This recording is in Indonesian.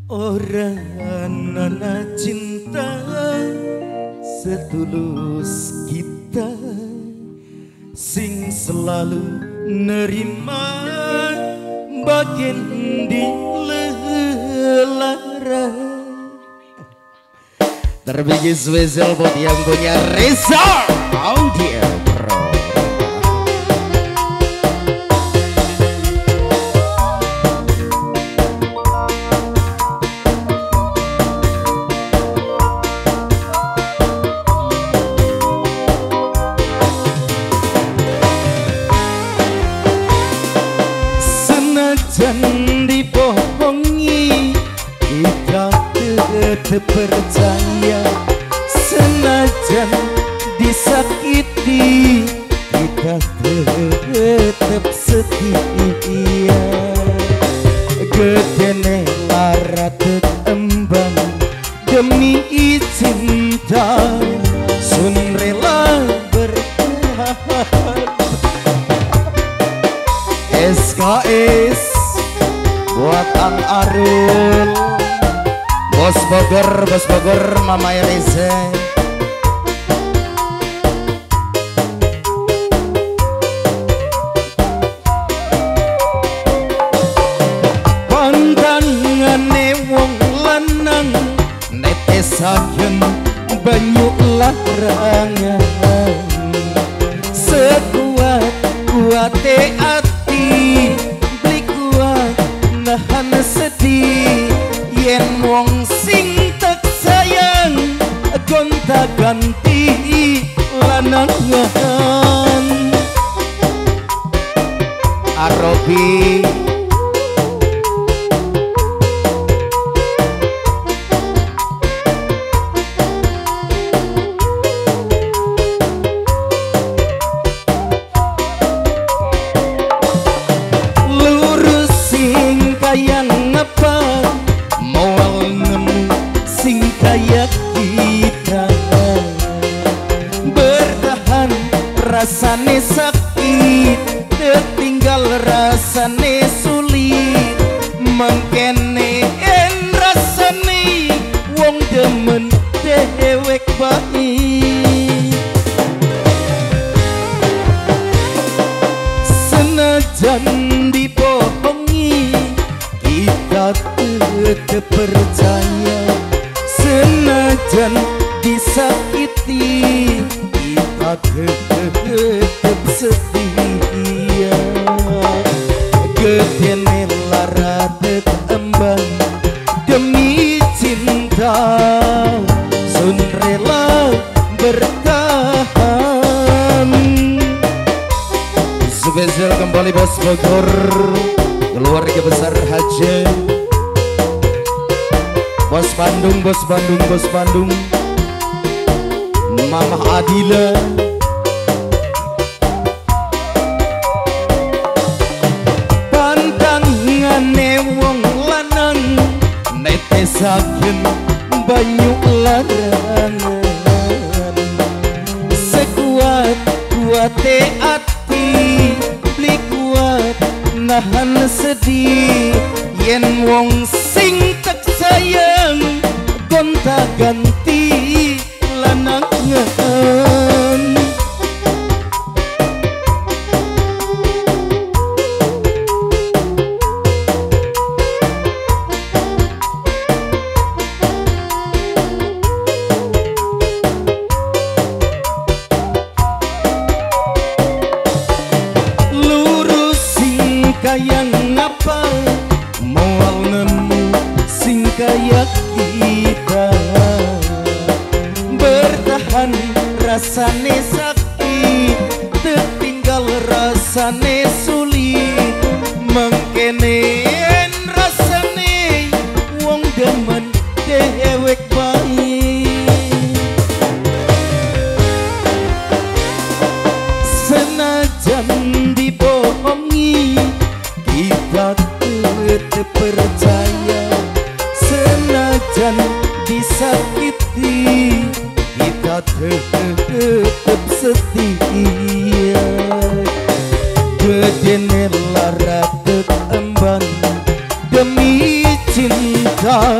Orang nana cinta setulus kita sing selalu nerima bagian di lara. Terbikin spesial buat yang punya Reza Audio Pro. Senajan dibohongi kita tetap percaya, senajan disakiti kita tetap setia. Gedene lara tetembang demi cinta, sun rela bertahan. SKS buatan Arul, Bos Bogor, Mama Reza. Pandangane wong lanang netesaken banyu larangan, sekuat-kuate ati beli kuat nahan sedih. Yen wong sing tak sayang gonta ganti lanangan. Arobi lurus sing kayang apa, moal nemu sing kayak kita. Bertahan rasane sakit, tertinggal rasane sulit. Mengkene en rasane wong demen dewek baik. Senajan dibohongi kita tetap percaya, senajan disakiti kita tetap setia. Gedene lara tetembang demi cinta, sun rela bertahan. Spesial kembali Bos Bogor, keluarga besar Haji, Bos Bandung, Mama Adila. Pandangane wong lanang netesaken banyu larangan, sekuat-kuate ati beli kuat nahan sedih. Yen wong sing tak sayang gonta ganti lanangan. Lurus sing kayang apa, moal nemu sing kayak kita. Bertahan rasane sakit, tertinggal rasane sulit. Mengkene rasane wong demen dewek baik. Senajan dibohongi kita tetap percaya, senajan disakiti kita tetap setia. Gedene lara tetembang demi cinta,